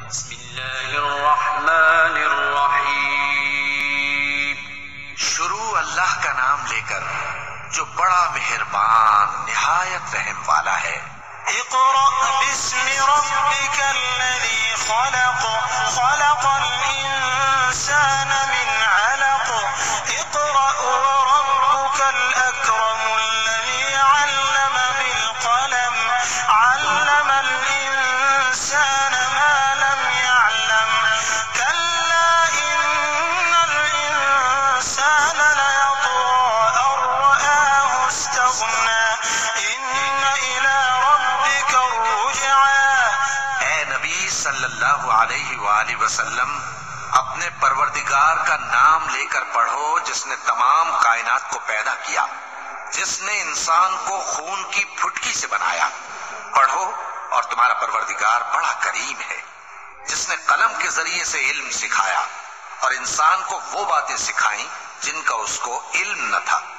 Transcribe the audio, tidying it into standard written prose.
بسم اللہ الرحمن الرحیم۔ شروع اللہ کا نام لے کر جو بڑا مہربان نہایت رحم والا ہے۔ اقرأ باسم ربک الذی خلق، خلق الانسان من علق، اقرأ وربک الاکرم الذی علم بالقلم، علم الانسان ما لم يعلم، كلا ان الانسان ليطغى ان رآه استغنى، ان الى ربک الرجعى۔ اے نبی صلی اللہ علیہ وآلہ وسلم، اپنے پروردگار کا نام لے کر پڑھو جس نے تمام کائنات کو پیدا کیا، جس نے انسان کو خون کی پھٹکی سے بنایا۔ پڑھو اور تمہارا پروردگار بڑا کریم ہے، جس نے قلم کے ذریعے سے علم سکھایا اور انسان کو وہ باتیں سکھائیں جن کا اس کو علم نہ تھا۔